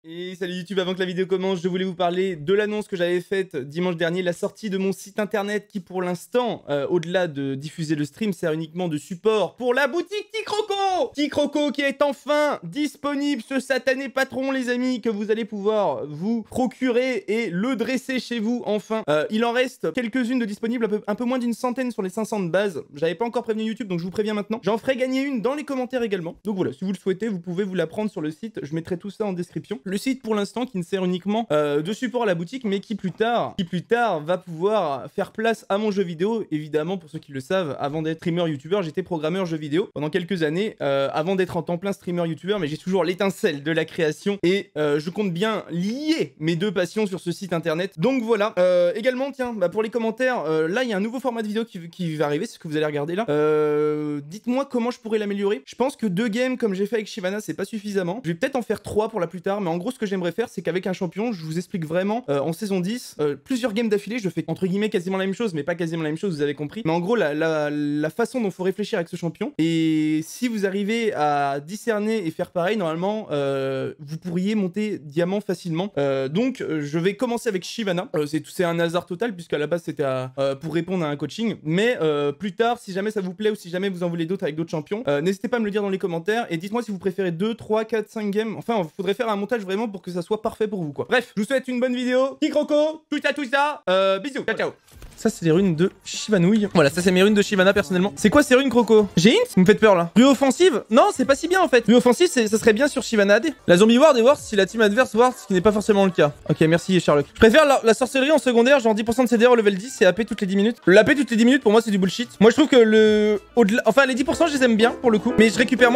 Et salut YouTube, avant que la vidéo commence, je voulais vous parler de l'annonce que j'avais faite dimanche dernier, la sortie de mon site internet qui pour l'instant, au-delà de diffuser le stream, sert uniquement de support pour la boutique Tikroco. Tikroco qui est enfin disponible, ce satané patron les amis, que vous allez pouvoir vous procurer et le dresser chez vous enfin. Il en reste quelques-unes de disponibles, un peu moins d'une centaine sur les 500 de base. J'avais pas encore prévenu YouTube donc je vous préviens maintenant. J'en ferai gagner une dans les commentaires également. Donc voilà, si vous le souhaitez, vous pouvez vous la prendre sur le site, je mettrai tout ça en description. Le site pour l'instant qui ne sert uniquement de support à la boutique mais qui plus tard va pouvoir faire place à mon jeu vidéo. Évidemment pour ceux qui le savent, avant d'être streamer youtubeur j'étais programmeur jeu vidéo pendant quelques années avant d'être en temps plein streamer youtubeur, mais j'ai toujours l'étincelle de la création et je compte bien lier mes deux passions sur ce site internet. Donc voilà, également tiens pour les commentaires, là il y a un nouveau format de vidéo qui va arriver, c'est ce que vous allez regarder là. Dites-moi comment je pourrais l'améliorer. Je pense que 2 games comme j'ai fait avec Shyvana c'est pas suffisamment, je vais peut-être en faire 3 pour la plus tard, mais en gros ce que j'aimerais faire c'est qu'avec un champion je vous explique vraiment en saison 10 plusieurs games d'affilée, je fais entre guillemets quasiment la même chose mais pas quasiment la même chose, vous avez compris, mais en gros la façon dont il faut réfléchir avec ce champion, et si vous arrivez à discerner et faire pareil normalement vous pourriez monter diamant facilement. Donc je vais commencer avec Shyvana, c'est un hasard total puisqu'à la base c'était pour répondre à un coaching, mais plus tard si jamais ça vous plaît ou si jamais vous en voulez d'autres avec d'autres champions, n'hésitez pas à me le dire dans les commentaires et dites-moi si vous préférez 2, 3, 4, 5 games, enfin il faudrait faire un montage vraiment pour que ça soit parfait pour vous quoi. Bref, je vous souhaite une bonne vidéo, Tikroco, tout ça, bisous, ciao ciao. Ça c'est les runes de Shyvanouille. Voilà, ça c'est mes runes de Shyvana personnellement. C'est quoi ces runes Croco? J'ai int? Vous me faites peur là. Rue offensive? Non, c'est pas si bien en fait. Rue offensive, ça serait bien sur Shyvana AD. La zombie ward est worse si la team adverse ward, ce qui n'est pas forcément le cas. Ok, merci Sherlock. Je préfère la sorcellerie en secondaire, genre 10% de CDR au level 10 et AP toutes les 10 minutes. Le AP toutes les 10 minutes pour moi c'est du bullshit. Moi je trouve que enfin les 10% je les aime bien pour le coup. Mais je récupère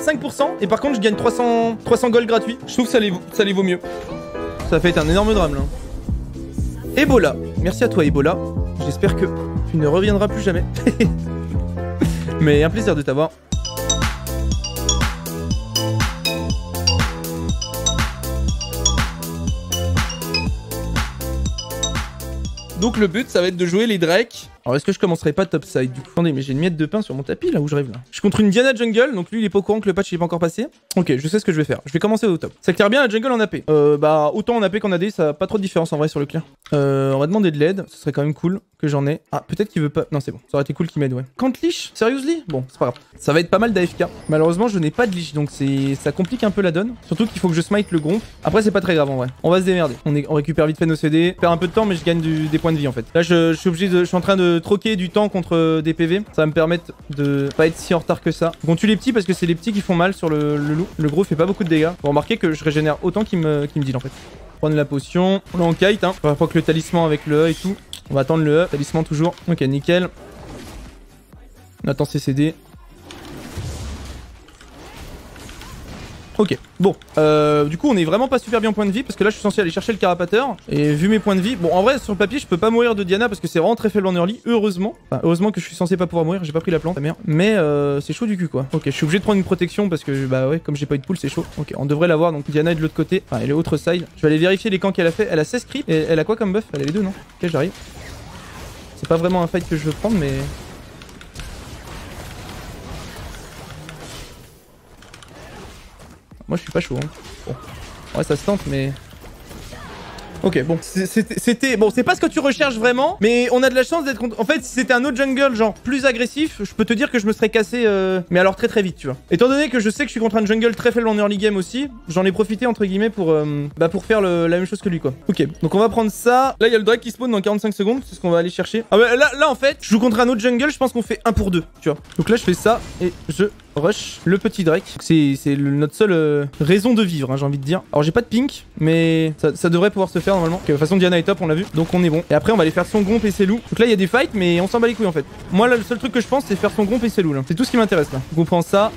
5% et par contre je gagne 300 gold gratuits. Je trouve que ça les vaut mieux. Ça fait un énorme drame là. Ebola. Merci à toi Ebola. J'espère que tu ne reviendras plus jamais. Mais un plaisir de t'avoir. Donc le but ça va être de jouer les Drakes. Alors est-ce que je commencerai pas topside du coup? Attendez, mais j'ai une miette de pain sur mon tapis là où je rêve là. Je suis contre une Diana jungle, donc lui il est pas au courant que le patch il est pas encore passé. Ok, je sais ce que je vais faire. Je vais commencer au top. Ça claire bien la jungle en AP. Bah autant en AP qu'en AD, ça a pas trop de différence en vrai sur le clear. On va demander de l'aide, ce serait quand même cool que j'en ai. Ah peut-être qu'il veut pas. Non c'est bon, ça aurait été cool qu'il m'aide ouais. Quand leash? Seriously? Bon, c'est pas grave. Ça va être pas mal d'AFK. Malheureusement je n'ai pas de leash, donc ça complique un peu la donne. Surtout qu'il faut que je smite le gonf. Après c'est pas très grave en vrai. On va se démerder. On récupère vite fait nos CD. Perd un peu de temps mais je gagne des points de vie en fait. Là je suis en train de troquer du temps contre des PV. Ça va me permettre de pas être si en retard que ça. On tue les petits parce que c'est les petits qui font mal sur le loup. Le gros fait pas beaucoup de dégâts. Vous remarquez que je régénère autant qu'il me deal en fait. Prendre la potion. On est en kite hein. On va pas que le talisman avec le E et tout. On va attendre le E. Talisman toujours. Ok nickel. On attend ses CD. Ok, bon, du coup on est vraiment pas super bien en point de vie parce que là je suis censé aller chercher le carapateur et vu mes points de vie, bon en vrai sur le papier je peux pas mourir de Diana parce que c'est vraiment très faible en early, heureusement. Enfin heureusement que je suis censé pas pouvoir mourir, j'ai pas pris la plante, ta mère. Mais c'est chaud du cul quoi. Ok, je suis obligé de prendre une protection parce que bah ouais, comme j'ai pas eu de pool c'est chaud. Ok, on devrait l'avoir donc Diana est de l'autre côté, enfin elle est autre side. Je vais aller vérifier les camps qu'elle a fait, elle a 16 creeps et elle a quoi comme buff? Elle a les deux non? Ok j'arrive. C'est pas vraiment un fight que je veux prendre mais... Moi je suis pas chaud hein. Bon. Ouais ça se tente mais... Ok bon, c'était... Bon c'est pas ce que tu recherches vraiment, mais on a de la chance d'être contre... En fait si c'était un autre jungle genre plus agressif, je peux te dire que je me serais cassé mais alors très vite tu vois. Étant donné que je sais que je suis contre un jungle très faible en early game aussi, j'en ai profité entre guillemets pour faire la même chose que lui quoi. Ok, donc on va prendre ça. Là il y a le Drake qui spawn dans 45 secondes, c'est ce qu'on va aller chercher. Ah bah là en fait, je joue contre un autre jungle, je pense qu'on fait 1 pour 2, tu vois. Donc là je fais ça et je... rush le petit Drake. C'est notre seule raison de vivre, hein, j'ai envie de dire. Alors j'ai pas de pink, mais ça devrait pouvoir se faire normalement. Ok, de toute façon Diana est top, on l'a vu, donc on est bon. Et après on va aller faire son gomp et ses loups. Donc là il y a des fights, mais on s'en bat les couilles en fait. Moi là le seul truc que je pense c'est faire son gomp et ses loups là. C'est tout ce qui m'intéresse là. Donc on prend ça.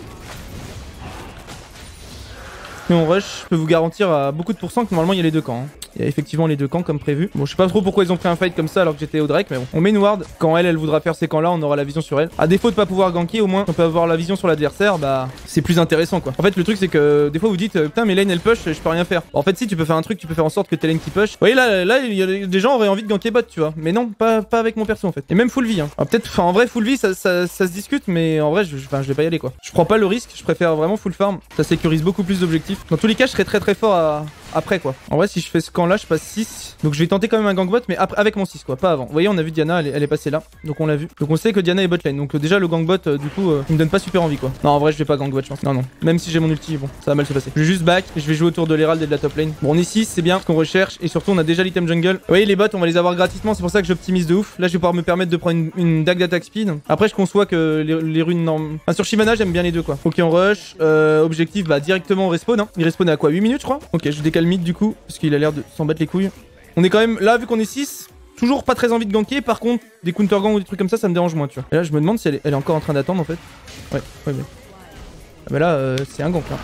Et on rush, je peux vous garantir à beaucoup de pourcents que normalement il y a les deux camps. Hein. Il y a effectivement les deux camps comme prévu. Bon, je sais pas trop pourquoi ils ont pris un fight comme ça alors que j'étais au Drake, mais bon. On met une ward. Quand elle voudra faire ces camps-là, on aura la vision sur elle. À défaut de pas pouvoir ganker, au moins, on peut avoir la vision sur l'adversaire, bah, c'est plus intéressant quoi. En fait, le truc, c'est que des fois vous dites, putain, mais lane elle push, je peux rien faire. En fait, si tu peux faire un truc, tu peux faire en sorte que tes lane qui push. Vous voyez, là, il y a des gens auraient envie de ganker bot, tu vois. Mais non, pas avec mon perso en fait. Et même full vie, hein. Peut-être, enfin, en vrai, full vie, ça se discute, mais en vrai, je vais pas y aller quoi. Je prends pas le risque, je préfère vraiment full farm. Ça sécurise beaucoup plus d'objectifs. Dans tous les cas, je serais très fort après quoi. En vrai, si je fais ce camp là, je passe 6. Donc je vais tenter quand même un gangbot, mais après, avec mon 6 quoi, pas avant. Vous voyez, on a vu Diana, elle est passée là. Donc on l'a vu. Donc on sait que Diana est bot lane. Donc déjà, le gangbot, du coup, il me donne pas super envie quoi. Non, en vrai, je vais pas gangbot, je pense. Non, non. Même si j'ai mon ulti, bon, ça va mal se passer. Je vais juste back et je vais jouer autour de l'Herald et de la top lane. Bon, on est 6, c'est bien ce qu'on recherche. Et surtout, on a déjà l'item jungle. Vous voyez, les bots, on va les avoir gratuitement. C'est pour ça que j'optimise de ouf. Là, je vais pouvoir me permettre de prendre une dague d'attaque speed. Après, je conçois que les runes normes. Enfin, sur Shyvana, j'aime bien les deux quoi. Ok, on rush. Objectif, bah directement on respawn. Hein. Il respawn à quoi 8 minutes, je crois. Ok, je décale mid du coup. Parce qu'il a l'air de s'en battre les couilles. On est quand même là, vu qu'on est 6. Toujours pas très envie de ganker. Par contre, des counter ganks ou des trucs comme ça me dérange moins, tu vois. Et là, je me demande si elle est encore en train d'attendre en fait. Ouais. Ah bah là, c'est un gank là.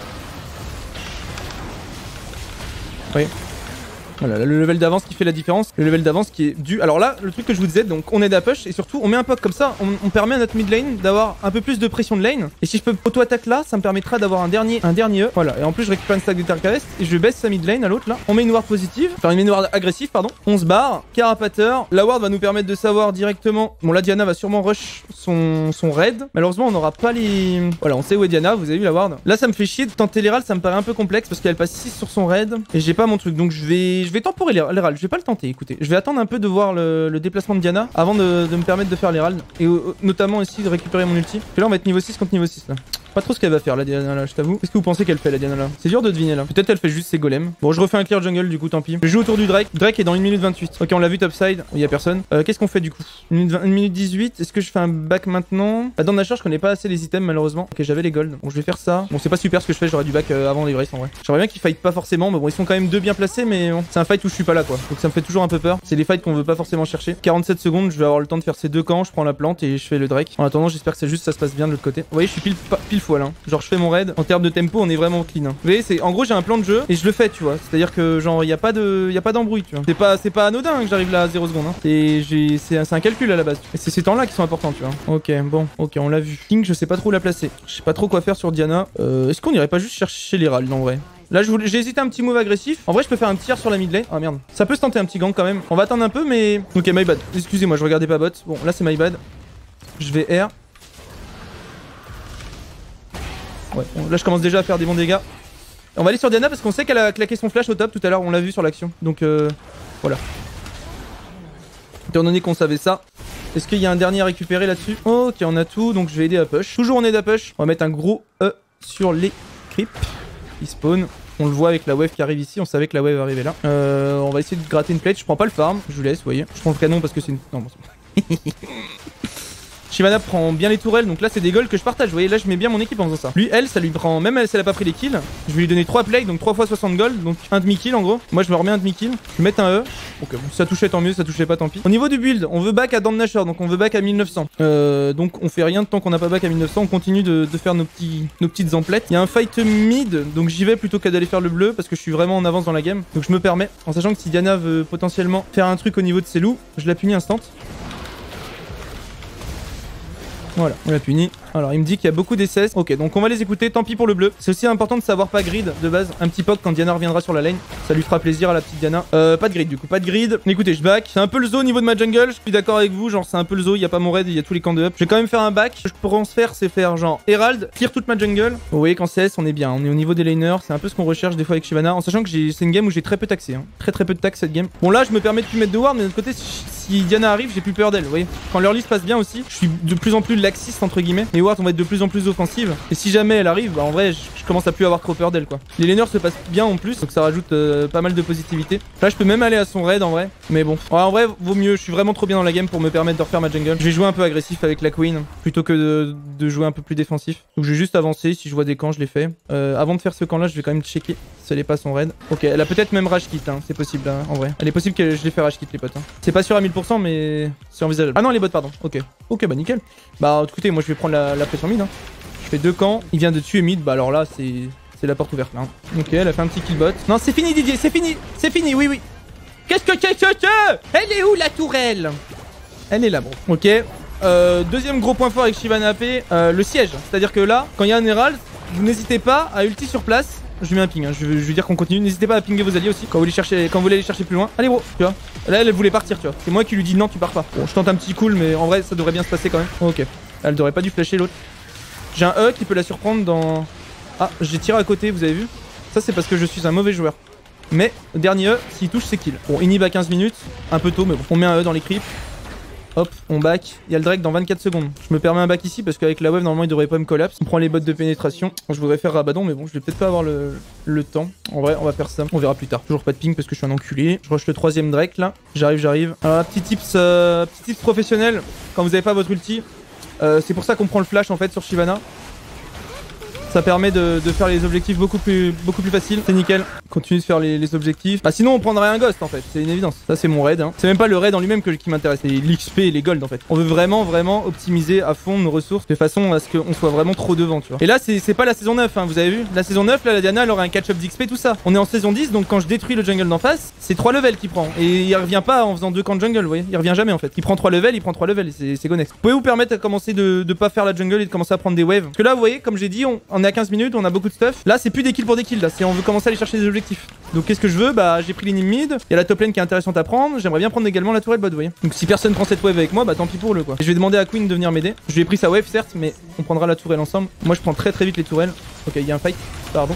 Oui. Voilà, le level d'avance qui fait la différence, le level d'avance qui est dû. Alors là, le truc que je vous disais, donc on aide à push et surtout on met un poke comme ça, on permet à notre mid lane d'avoir un peu plus de pression de lane. Et si je peux auto-attaque là, ça me permettra d'avoir un dernier E. Voilà, et en plus je récupère une stack de Terracast et je baisse sa mid lane à l'autre là. On met une ward positive, enfin une ward agressive, pardon. On se barre, carapateur. La ward va nous permettre de savoir directement. Bon là, Diana va sûrement rush son raid. Malheureusement, on n'aura pas les. Voilà, on sait où est Diana, vous avez vu la ward. Là, ça me fait chier de tenter l'Herald, ça me paraît un peu complexe parce qu'elle passe 6 sur son raid et j'ai pas mon truc. Donc je vais temporer l'Herald, je vais pas le tenter, écoutez. Je vais attendre un peu de voir le déplacement de Diana avant de me permettre de faire l'Herald. Et notamment ici de récupérer mon ulti. Et là on va être niveau 6 contre niveau 6 là. Pas trop ce qu'elle va faire la Diana là, je t'avoue. Qu'est-ce que vous pensez qu'elle fait la Diana là? C'est dur de deviner là. Peut-être elle fait juste ses golems. Bon, je refais un clear jungle du coup, tant pis. Je joue autour du Drake. Drake est dans 1 minute 28. Ok, on l'a vu topside. Il y a personne. Qu'est-ce qu'on fait du coup? 1 minute 18. Est-ce que je fais un back maintenant? Dans la charge, je connais pas assez les items malheureusement. Ok, j'avais les golds. Bon, je vais faire ça. Bon, c'est pas super ce que je fais. J'aurais du back avant les braces en vrai. J'aimerais bien qu'ils fight pas forcément. Mais bon, ils sont quand même deux bien placés. Mais bon, c'est un fight où je suis pas là quoi. Donc ça me fait toujours un peu peur. C'est des fights qu'on veut pas forcément chercher. 47 secondes. Je vais avoir le temps de faire ces deux camps. Je prends la plante et je fais le Drake. En attendant, j'espère que c'est juste ça se passe bien de l'autre côté. Vous voyez, je suis pile poil. Hein. Genre, je fais mon raid. En termes de tempo, on est vraiment clean. Hein. Vous voyez, c'est en gros, j'ai un plan de jeu et je le fais, tu vois. C'est-à-dire que genre, y a pas d'embrouille, tu vois. C'est pas anodin que j'arrive là à 0 secondes. Hein. C'est un calcul à la base. Et c'est ces temps-là qui sont importants, tu vois. Ok, bon, ok, on l'a vu. King, je sais pas trop la placer. Je sais pas trop quoi faire sur Diana. Est-ce qu'on irait pas juste chercher l'Herald en vrai? Là, j'ai hésité un petit move agressif. En vrai, je peux faire un tiers sur la mid lane. Ah merde. Ça peut se tenter un petit gank quand même. On va attendre un peu, mais. Ok, my bad. Excusez-moi, je regardais pas bot. Bon, là, c'est my bad. Je vais R. Ouais, bon, là, je commence déjà à faire des bons dégâts. On va aller sur Diana parce qu'on sait qu'elle a claqué son flash au top tout à l'heure. On l'a vu sur l'action. Donc, voilà. Étant donné qu'on savait ça. Est-ce qu'il y a un dernier à récupérer là-dessus? Ok, on a tout. Donc, je vais aider à push. Toujours on aide à push. On va mettre un gros E sur les creeps. Il spawn. On le voit avec la wave qui arrive ici. On savait que la wave arrivait là. On va essayer de gratter une plate. Je prends pas le farm. Je vous laisse, vous voyez. Je prends le canon parce que c'est une. Non, bon, c'est bon. Shyvana prend bien les tourelles, donc là c'est des golds que je partage. Vous voyez, là je mets bien mon équipe en faisant ça. Lui, ça lui prend, même si elle a pas pris les kills, je vais lui donner 3 plays, donc 3 fois 60 gold, donc un demi-kill en gros. Moi je me remets un demi-kill, je vais mettre un E. Ok, bon, si ça touchait tant mieux, ça touchait pas tant pis. Au niveau du build, on veut back à Dandnasher, donc on veut back à 1900. Donc on fait rien tant qu'on n'a pas back à 1900, on continue de faire nos petites emplettes. Il y a un fight mid, donc j'y vais plutôt qu'à d'aller faire le bleu, parce que je suis vraiment en avance dans la game. Donc je me permets, en sachant que si Diana veut potentiellement faire un truc au niveau de ses loups, je la punis instant. Voilà, on l'a puni. Alors, il me dit qu'il y a beaucoup d'SS. Ok, donc on va les écouter. Tant pis pour le bleu. C'est aussi important de savoir pas grid de base. Un petit poke quand Diana reviendra sur la lane. Ça lui fera plaisir à la petite Diana. Pas de grid du coup, pas de grid. Écoutez, je back. C'est un peu le zoo au niveau de ma jungle. Je suis d'accord avec vous. Genre, c'est un peu le zoo. Il y a pas mon raid, il y a tous les camps de up. Je vais quand même faire un back. Ce que je pense faire, c'est faire genre Herald, clear toute ma jungle. Vous voyez, qu'en CS, on est bien. On est au niveau des laners. C'est un peu ce qu'on recherche des fois avec Shyvana. En sachant que c'est une game où j'ai très peu taxé. Hein. Très peu de taxes cette game. Bon, là, je me permets de plus mettre de ward, mais de l'autre côté, si Diana arrive, j'ai plus peur d'elle. Vous voyez, quand l'early se passe bien aussi, je suis de plus en plus laxiste entre guillemets. Les wards, on va être de plus en plus offensive. Et si jamais elle arrive, bah en vrai, je commence à plus avoir trop peur d'elle quoi. Les laners se passent bien en plus, donc ça rajoute pas mal de positivité. Là, je peux même aller à son raid en vrai. Mais bon, ouais, en vrai, vaut mieux. Je suis vraiment trop bien dans la game pour me permettre de refaire ma jungle. Je vais jouer un peu agressif avec la queen plutôt que de jouer un peu plus défensif. Donc je vais juste avancer. Si je vois des camps, je les fais. Avant de faire ce camp là, je vais quand même checker si elle est pas son raid. Ok, elle a peut-être même rage kit, hein. C'est possible hein, en vrai. Elle est possible que je les fasse rage kit les potes. Hein. C'est pas sûr à 1000%, mais c'est envisageable. Ah non, les bots, pardon. Ok. Ok, bah nickel. Bah écoutez, moi je vais prendre la pression mid. Hein. Je fais 2 camps. Il vient de tuer mid. Bah alors là, c'est la porte ouverte là. Hein. Ok, elle a fait un petit kill bot. Non, c'est fini Didier, c'est fini. C'est fini, oui, oui. Qu'est-ce que elle est où la tourelle? Elle est là, bro. Ok. Deuxième gros point fort avec Shyvana AP, le siège. C'est-à-dire que là, quand il y a un Herald, vous n'hésitez pas à ulti sur place. Je lui mets un ping, hein. Je veux dire qu'on continue. N'hésitez pas à pinguer vos alliés aussi quand vous voulez aller chercher plus loin. Allez, bro, tu vois. Là, elle voulait partir, tu vois. C'est moi qui lui dis non, tu pars pas. Bon, je tente un petit cool, mais en vrai, ça devrait bien se passer quand même. Ok. Elle devrait pas dû flasher l'autre. J'ai un E qui peut la surprendre dans. Ah, j'ai tiré à côté, vous avez vu? Ça, c'est parce que je suis un mauvais joueur. Mais dernier E, s'il touche, c'est kill. Bon, inhib à 15 minutes, un peu tôt, mais bon. On met un E dans les creeps. Hop, on back. Il y a le Drake dans 24 secondes. Je me permets un back ici parce qu'avec la wave, normalement, il devrait pas me collapse. On prend les bottes de pénétration. Je voudrais faire Rabadon, mais bon, je vais peut-être pas avoir le temps. En vrai, on va faire ça. On verra plus tard. Toujours pas de ping parce que je suis un enculé. Je rush le 3ème Drake là. J'arrive. Alors, petit tips professionnel. Quand vous avez pas votre ulti, c'est pour ça qu'on prend le flash en fait sur Shyvana. Ça permet de faire les objectifs beaucoup plus faciles. C'est nickel. Continue de faire les objectifs. Bah sinon on prendrait un ghost en fait. C'est une évidence. Ça c'est mon raid. Hein. C'est même pas le raid en lui-même qui m'intéresse. C'est l'XP et les gold en fait. On veut vraiment optimiser à fond nos ressources de façon à ce qu'on soit vraiment trop devant tu vois. Et là c'est pas la saison 9 hein, vous avez vu. La saison 9 là la Diana elle aura un catch-up d'XP tout ça. On est en saison 10 donc quand je détruis le jungle d'en face c'est 3 levels qu'il prend. Et il revient pas en faisant 2 camps de jungle vous voyez. Il revient jamais en fait. Il prend 3 levels. C'est connexe. Vous pouvez vous permettre de commencer de pas faire la jungle et de commencer à prendre des waves. Parce que là vous voyez comme j'ai dit on est à 15 minutes. On a beaucoup de stuff. Là, c'est plus des kills pour des kills. Là, c'est on veut commencer à aller chercher des objectifs. Donc, qu'est-ce que je veux? Bah, j'ai pris l'inhib mid. Il y a la top lane qui est intéressante à prendre. J'aimerais bien prendre également la tourelle bot, vous voyez. Donc, si personne prend cette wave avec moi, bah tant pis pour le quoi. Et je vais demander à Queen de venir m'aider. Je lui ai pris sa wave, certes, mais on prendra la tourelle ensemble. Moi, je prends très vite les tourelles. Ok, il y a un fight. Pardon.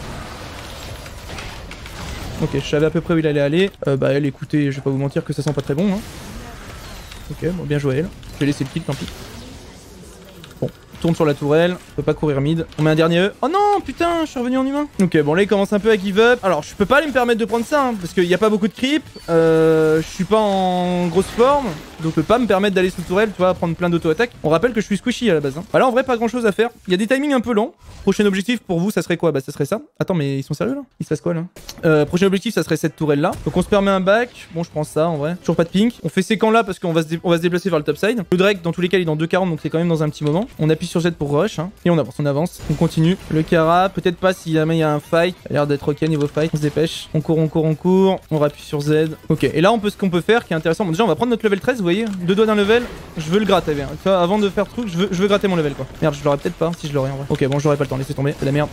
Ok, je savais à peu près où il allait aller. Bah, elle, écoutez, je vais pas vous mentir que ça sent pas très bon. Hein. Ok, bon, bien joué elle. Je vais laisser le kill, tant pis. Tourne sur la tourelle, on peut pas courir mid. On met un dernier E. Oh non, putain, je suis revenu en humain. Ok, bon là il commence un peu à give up. Alors je peux pas aller me permettre de prendre ça, hein, parce qu'il y a pas beaucoup de creep. Je suis pas en grosse forme, donc je peux pas me permettre d'aller sous tourelle, tu vois, prendre plein d'auto-attaques. On rappelle que je suis squishy à la base. Hein. Bah là en vrai pas grand chose à faire. Il y a des timings un peu lents. Prochain objectif pour vous, ça serait quoi? Bah ça serait ça. Attends, mais ils sont sérieux là? Il se passe quoi là? Prochain objectif, ça serait cette tourelle là. Donc on se permet un back. Bon, je prends ça en vrai. Toujours pas de pink. On fait ces camps là parce qu'on va se déplacer vers le top side. Le Drake, dans tous les cas, il est dans 2,40 donc c'est quand même dans un petit moment. On appuie sur Z pour rush. Hein. Et on avance. On continue. Le Kara, peut-être pas si jamais il y a un fight. Ça a l'air d'être ok niveau fight. On se dépêche. On court. On rappuie sur Z. Ok. Et là, ce qu'on peut faire qui est intéressant. Bon, déjà, on va prendre notre level 13, vous voyez. 2 doigts d'un level. Je veux le gratter bien. Tu vois, avant de faire truc, je veux gratter mon level quoi. Merde, je l'aurais peut-être pas si je l'aurais en vrai. Ok, bon, j'aurais pas le temps. Laissez tomber. C'est de la merde.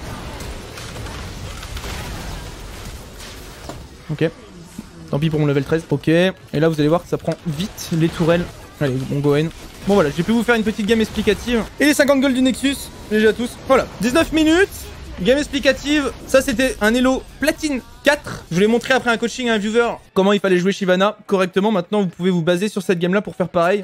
Ok. Tant pis pour mon level 13. Ok. Et là, vous allez voir que ça prend vite les tourelles. Allez, bon, go in. Bon voilà, j'ai pu vous faire une petite game explicative. Et les 50 gold du Nexus, GG à tous. Voilà, 19 minutes, game explicative. Ça c'était un Elo platine 4. Je vous l'ai montré après un coaching à un viewer comment il fallait jouer Shyvana correctement. Maintenant vous pouvez vous baser sur cette game là pour faire pareil.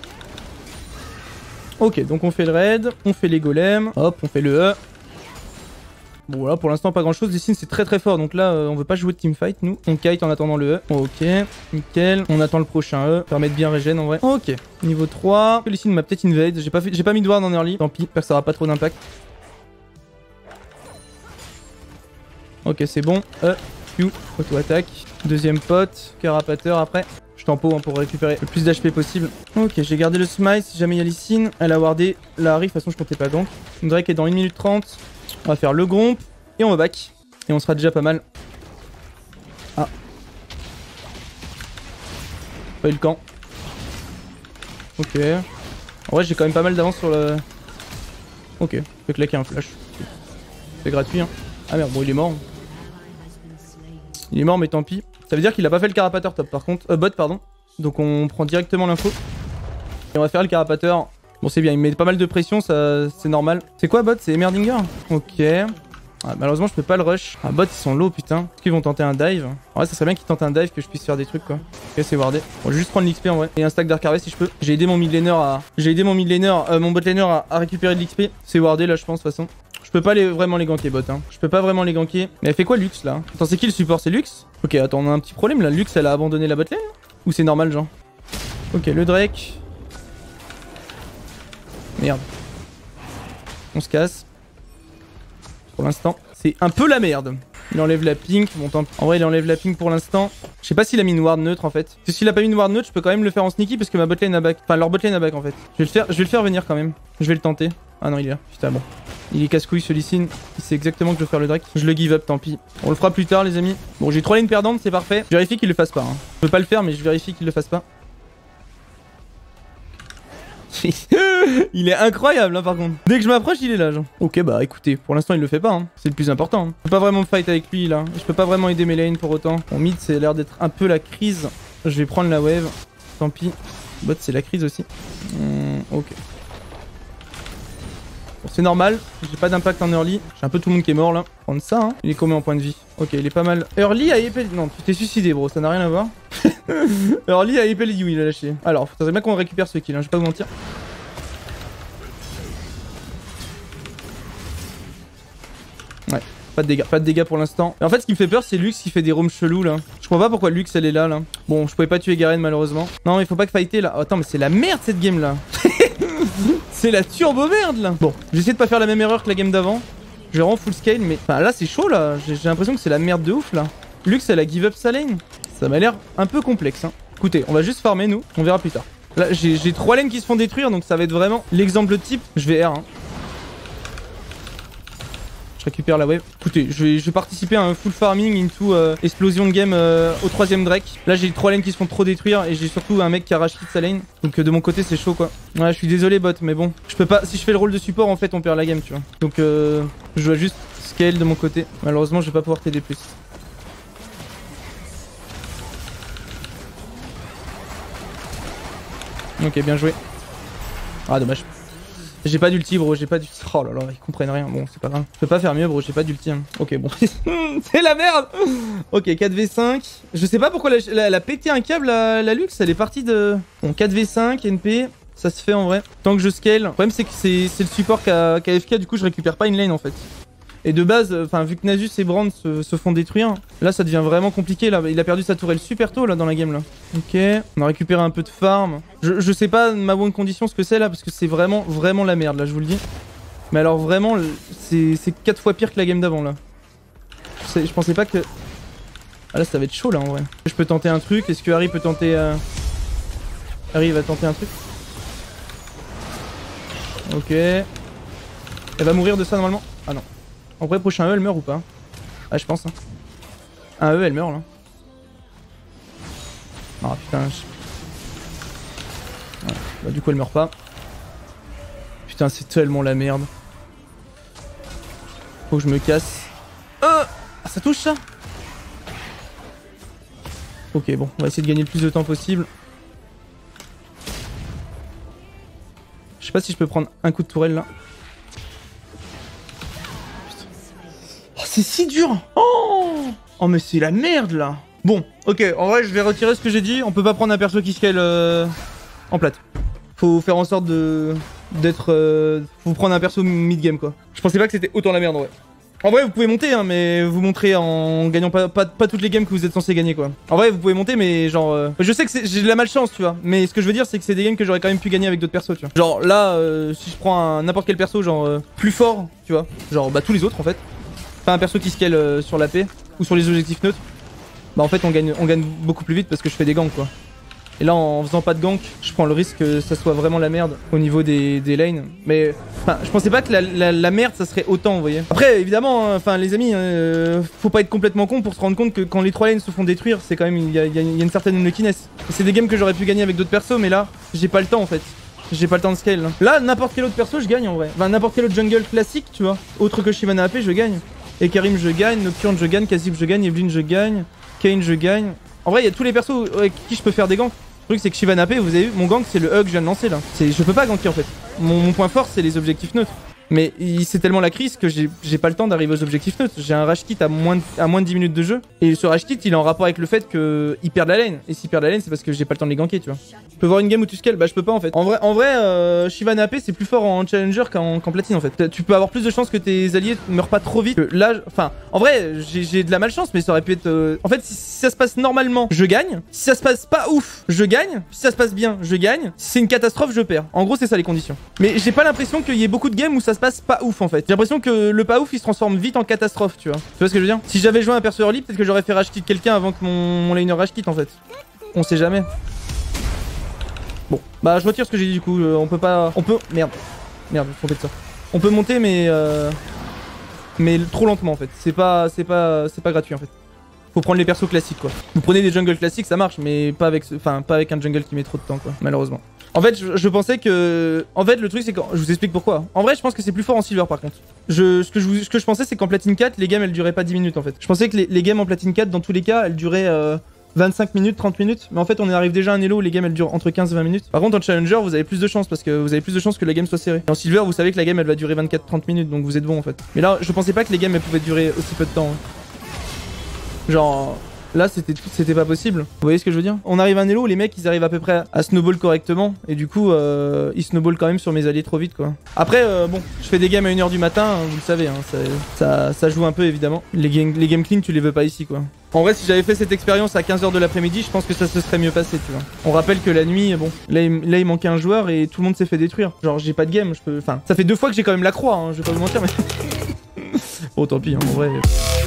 Ok, donc on fait le raid, on fait les golems. Hop, on fait le E. Bon voilà, pour l'instant pas grand chose, Lee Sin c'est très fort, donc là on veut pas jouer de teamfight nous. On kite en attendant le E. Ok, nickel. On attend le prochain E, permet de bien régène en vrai. Ok, niveau 3. Lee Sin m'a peut-être invade, j'ai pas mis de ward en early, tant pis, j'espère que ça aura pas trop d'impact. Ok, c'est bon. E, Q, auto-attaque. Deuxième pote, carapateur après. Je tempo hein, pour récupérer le plus d'HP possible. Ok, j'ai gardé le smite si jamais il y a Lee Sin. Elle a wardé la Harry, de toute façon je comptais pas gank. Drake est dans 1 minute 30. On va faire le gromp et on va back. Et on sera déjà pas mal. Ah. Pas eu le camp. Ok. En vrai j'ai quand même pas mal d'avance sur le... Ok, je peux claquer un flash. C'est gratuit hein. Ah merde, bon il est mort. Il est mort mais tant pis. Ça veut dire qu'il a pas fait le carapateur top par contre. Bot pardon. Donc on prend directement l'info. Et on va faire le carapateur. Bon c'est bien, il met pas mal de pression, ça c'est normal. C'est quoi bot? C'est Emerdinger? Ok. Ah, malheureusement je peux pas le rush. Ah bot ils sont low putain. Est-ce qu'ils vont tenter un dive? En vrai ça serait bien qu'ils tentent un dive que je puisse faire des trucs quoi. Ok c'est wardé. Bon je vais juste prendre l'XP en vrai. Et un stack Dark Harvest si je peux. J'ai aidé mon mid laner à... mon bot laner à récupérer de l'XP. C'est wardé là je pense de toute façon. Je peux pas vraiment les ganker bot hein. Je peux pas vraiment les ganker. Mais elle fait quoi Lux là? Attends c'est qui le support? C'est Lux? Ok attends on a un petit problème là. Lux elle a abandonné la bot lane? Ou c'est normal genre? Ok le Drake. Merde. On se casse. Pour l'instant, c'est un peu la merde. Il enlève la pink. Bon, tant... En vrai, il enlève la pink pour l'instant. Je sais pas s'il a mis une ward neutre en fait. Parce que s'il a pas mis une ward neutre, je peux quand même le faire en sneaky parce que ma botlane a back. Enfin, leur botlane a back en fait. Je vais le faire venir quand même. Je vais le tenter. Ah non, il est là. Putain, bon. Il est casse-couille ce Lee Sin. Il sait exactement que je veux faire le Drake. Je le give up, tant pis. On le fera plus tard, les amis. Bon, j'ai 3 lignes perdantes, c'est parfait. Je vérifie qu'il le fasse pas. Hein. Je peux pas le faire, mais je vérifie qu'il le fasse pas. Il est incroyable hein, par contre. Dès que je m'approche il est là genre. Ok bah écoutez, pour l'instant il le fait pas hein. C'est le plus important hein. Je peux pas vraiment fight avec lui là. Je peux pas vraiment aider mes lanes pour autant. Bon mid c'est l'air d'être un peu la crise. Je vais prendre la wave. Tant pis. Bot c'est la crise aussi. Ok. Bon, c'est normal, j'ai pas d'impact en early. J'ai un peu tout le monde qui est mort là. Prendre ça, hein. Il est combien en point de vie? Ok, il est pas mal. Early à épée... Non, tu t'es suicidé, bro, ça n'a rien à voir. Early à épée Liu, il a lâché. Alors, faudrait bien qu'on récupère ce kill, hein, je vais pas vous mentir. Ouais, pas de dégâts pour l'instant. En fait, ce qui me fait peur, c'est Lux qui fait des roams chelous là. Je comprends pas pourquoi Lux elle est là. Bon, je pouvais pas tuer Garen malheureusement. Non, mais faut pas que fighter là. Oh, attends, mais c'est la merde cette game là. C'est la turbo merde là. Bon, j'essaie de pas faire la même erreur que la game d'avant. Je rends full scale, mais enfin, là c'est chaud là. J'ai l'impression que c'est la merde de ouf là. Lux elle a give up sa lane. Ça m'a l'air un peu complexe. Hein. Écoutez, on va juste farmer nous. On verra plus tard. Là, j'ai 3 lanes qui se font détruire, donc ça va être vraiment l'exemple type. Je vais R. Hein. Je récupère la wave. Écoutez, je vais participer à un full farming into explosion de game au 3ème Drake. Là, j'ai 3 lanes qui se font trop détruire et j'ai surtout un mec qui arrache hit sa lane. Donc de mon côté, c'est chaud quoi. Ouais, je suis désolé bot, mais bon. Je peux pas. Si je fais le rôle de support, en fait, on perd la game, tu vois. Donc je dois juste scale de mon côté. Malheureusement, je vais pas pouvoir t'aider plus. Ok, bien joué. Ah, dommage. J'ai pas d'ulti, bro, j'ai pas d'ulti. Oh là là, ils comprennent rien. Bon, c'est pas grave. Je peux pas faire mieux, bro, j'ai pas d'ulti. Hein. Ok, bon. C'est la merde. Ok, 4v5. Je sais pas pourquoi elle a pété un câble, la Lux. Elle est partie de... Bon, 4v5, NP. Ça se fait en vrai. Tant que je scale. Le problème, c'est que c'est le support qu'a FK. Du coup, je récupère pas une lane, en fait. Et de base, enfin, vu que Nasus et Brand se font détruire, là, ça devient vraiment compliqué. Là, il a perdu sa tourelle super tôt, là, dans la game, là. Ok. On a récupéré un peu de farm. Je sais pas, ma bonne condition, ce que c'est, là, parce que c'est vraiment, vraiment la merde, là, je vous le dis. Mais alors, vraiment, c'est 4 fois pire que la game d'avant, là. Je pensais pas que... Ah, là, ça va être chaud, là, en vrai. Je peux tenter un truc. Est-ce que Harry peut tenter... Harry va tenter un truc. Ok. Elle va mourir de ça, normalement. Ah, non. En vrai, prochain E, elle meurt ou pas? Ah, je pense. Hein. Un E, elle meurt là. Ah putain. Ouais. Bah, du coup, elle meurt pas. Putain, c'est tellement la merde. Faut que je me casse. Ah, ça touche ça? Ok, bon, on va essayer de gagner le plus de temps possible. Je sais pas si je peux prendre un coup de tourelle là. C'est si dur. Oh mais c'est la merde là. Bon, ok, en vrai je vais retirer ce que j'ai dit. On peut pas prendre un perso qui scale en plate. Faut faire en sorte d'être... faut prendre un perso mid-game quoi. Je pensais pas que c'était autant la merde en vrai. En vrai vous pouvez monter hein, mais vous montrez en gagnant pas toutes les games que vous êtes censé gagner quoi. En vrai vous pouvez monter mais genre... Je sais que j'ai de la malchance tu vois. Mais ce que je veux dire c'est que c'est des games que j'aurais quand même pu gagner avec d'autres persos tu vois. Genre là si je prends n'importe quel perso genre plus fort tu vois. Genre bah tous les autres en fait. Pas un perso qui scale sur l'AP ou sur les objectifs neutres. Bah en fait on gagne beaucoup plus vite parce que je fais des ganks quoi. Et là en faisant pas de gank, je prends le risque que ça soit vraiment la merde au niveau des lanes. Mais enfin je pensais pas que la merde ça serait autant vous voyez. Après évidemment, enfin les amis, faut pas être complètement con pour se rendre compte que quand les 3 lanes se font détruire, c'est quand même il y a une certaine unluckiness. C'est des games que j'aurais pu gagner avec d'autres persos mais là j'ai pas le temps en fait. J'ai pas le temps de scale. Là n'importe quel autre perso je gagne en vrai. Enfin n'importe quel autre jungle classique tu vois. Autre que Shyvana AP je gagne. Et Karim je gagne, Nocturne je gagne, Kha'Zix je gagne, Evelynn je gagne, Kayn je gagne. En vrai il y a tous les persos avec qui je peux faire des ganks. Le truc c'est que Shyvana AP, vous avez vu, mon gank c'est le E que je viens de lancer là. Je peux pas ganker en fait. Mon point fort c'est les objectifs neutres. Mais c'est tellement la crise que j'ai pas le temps d'arriver aux objectifs neutres. J'ai un rage kit à moins de 10 minutes de jeu. Et ce rage kit il est en rapport avec le fait qu'il perd la lane. Et s'il perd la lane c'est parce que j'ai pas le temps de les ganker tu vois. Je peux voir une game où tu scales? Bah je peux pas en fait. En vrai Shyvana AP c'est plus fort en challenger qu'en platine en fait. Tu peux avoir plus de chances que tes alliés meurent pas trop vite. Là, enfin en vrai j'ai de la malchance mais ça aurait pu être... En fait si ça se passe normalement je gagne. Si ça se passe pas ouf je gagne. Si ça se passe bien je gagne. Si c'est une catastrophe je perds. En gros c'est ça les conditions. Mais j'ai pas l'impression qu'il y ait beaucoup de games où ça se passe pas ouf en fait. J'ai l'impression que le pas ouf il se transforme vite en catastrophe tu vois. Tu vois ce que je veux dire? Si j'avais joué un perso early peut-être que j'aurais fait rage kit quelqu'un avant que mon laner rage kit en fait. On sait jamais. Bon, bah je retire ce que j'ai dit du coup, on peut pas... On peut... Merde, je me trompais de ça. On peut monter mais trop lentement en fait. C'est pas gratuit en fait. Faut prendre les persos classiques quoi. Vous prenez des jungles classiques ça marche mais pas avec un jungle qui met trop de temps quoi, malheureusement. En fait je pensais que... En fait le truc c'est que... Je vous explique pourquoi. En vrai je pense que c'est plus fort en silver par contre. Ce que je pensais c'est qu'en platine 4 les games elles duraient pas 10 minutes en fait. Je pensais que les games en platine 4 dans tous les cas elles duraient 25 minutes, 30 minutes. Mais en fait, on arrive déjà à un elo où les games elles durent entre 15 et 20 minutes. Par contre, en challenger, vous avez plus de chance parce que vous avez plus de chances que la game soit serrée. Et en silver, vous savez que la game elle va durer 24-30 minutes donc vous êtes bon en fait. Mais là, je pensais pas que les games elles pouvaient durer aussi peu de temps. Genre. Là, c'était pas possible. Vous voyez ce que je veux dire? On arrive à un elo où les mecs, ils arrivent à peu près à snowball correctement. Et du coup, ils snowball quand même sur mes alliés trop vite, quoi. Après, bon, je fais des games à 1h du matin, hein, vous le savez. Hein, ça joue un peu, évidemment. Les games clean, tu les veux pas ici, quoi. En vrai, si j'avais fait cette expérience à 15h de l'après-midi, je pense que ça se serait mieux passé, tu vois. On rappelle que la nuit, bon, là, il manquait un joueur et tout le monde s'est fait détruire. Genre, j'ai pas de game, Enfin, ça fait 2 fois que j'ai quand même la croix, hein, je vais pas vous mentir, mais... Bon, tant pis, hein, en vrai...